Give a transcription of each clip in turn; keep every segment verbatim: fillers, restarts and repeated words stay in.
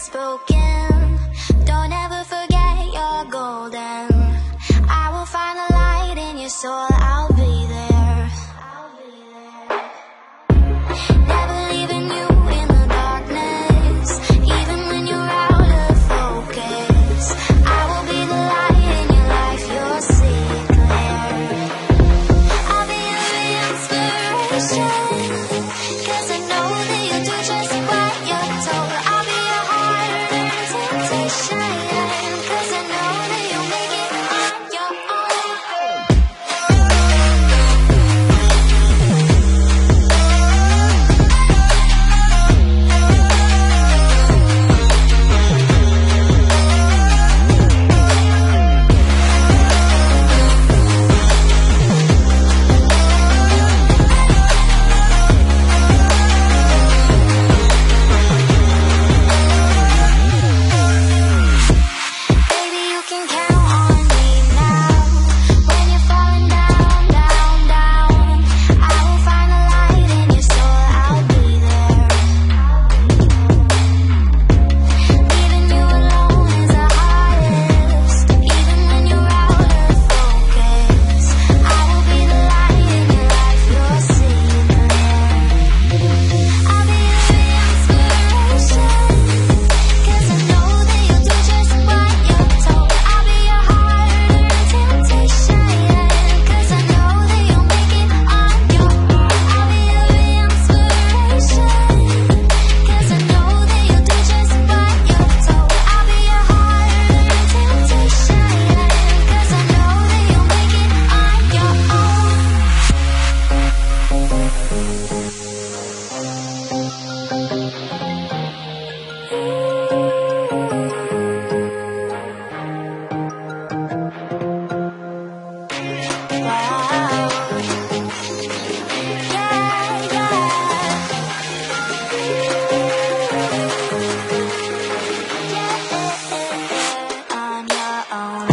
is broken. Don't ever forget you're golden. I will find a light in your soul. I'll be there. Never leaving you in the darkness, even when you're out of focus. I will be the light in your life. You'll see it clear. I'll be your inspiration, 'cause I know that you'll do just what you're told. I'll be your harder temptation, 'cause I know that you'll make it on your own. Baby, you can count on me now. When you're falling down, down, down, I will find a light in your soul. I'll be there. Leaving you alone is the hardest, even when you're out of focus. I will be the light in your life. You'll see it clear. I'll be your inspiration, 'cause I know that you'll do just what you're told. I'll be your harder temptation, 'cause I know that you'll make it on your own. I'll be your inspiration, 'cause I know that you'll do just what you're told. I'll be your harder temptation, 'cause I know that you'll make it on your own. Wow. Yeah, yeah. On your own.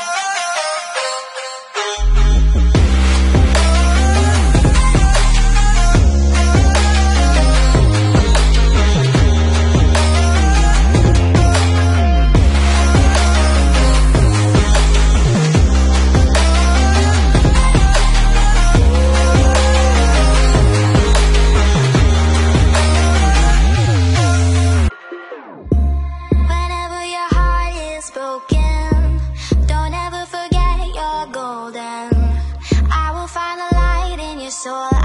Whenever your heart is broken, don't ever forget you're golden. I will find a light in your soul.